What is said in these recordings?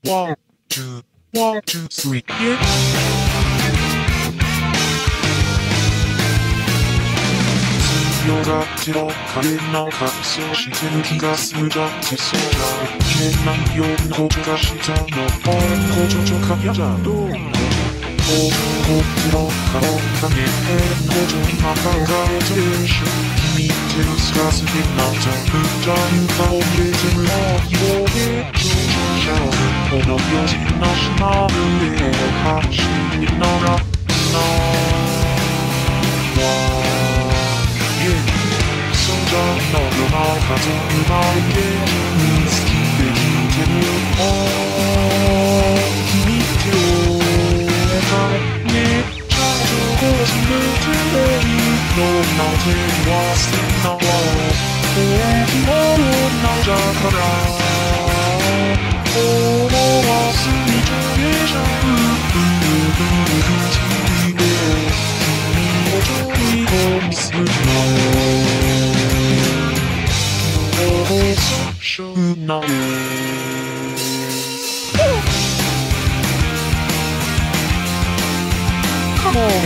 One, two, 3, yeah. 強がってろ影の隠そうしてる気がするだってそうじゃいけないようなことがしたの補助助かやだどうもこっちの顔が見えん補助今考えてるし君って薄がすぎなった普段顔見えてるようで上手じゃんこの4時の島上を走りながらの夜中と生まれて好きで聞いてる君って俺がめっちゃ上手めてるのなんて忘れなわ大きな女じゃから思わずにトレジャー口で君を虜にするのNo. Come on,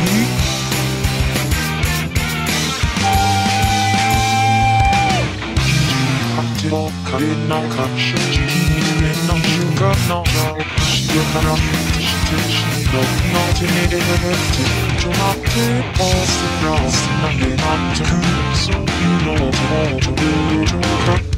っても彼なんか正直に言えない瞬間の後ろから見てしてしまうの手でちょ待ってパスラス投げなってくそういうのをちょっと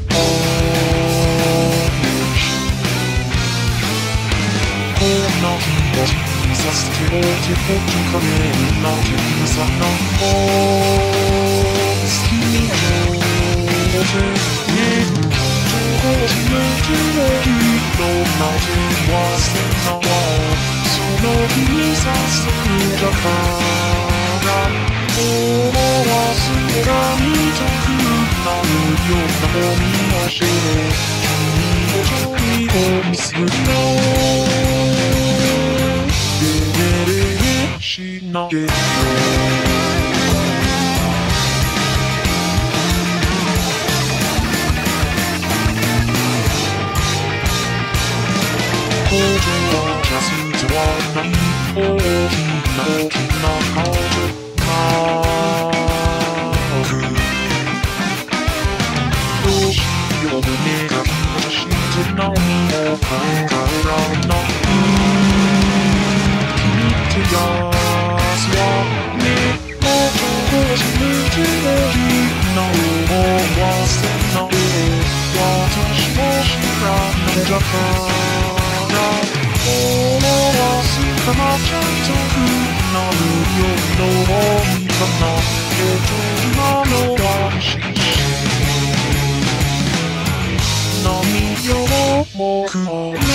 こんな日を見させておいてほっとかねえなんてうさなんぼ好きになってねどこ決めてないのなんて忘れなわその日にさせるだから思わず手紙とくなるようなもみをして君を虜にするのしなげる工場はジャストはない大きな顔となくどうしよう胸が気がして何も考えられない君ってやなお忘れない私も知らないだから思わずかなちゃんとくなるようなもんかな今のは何よも僕を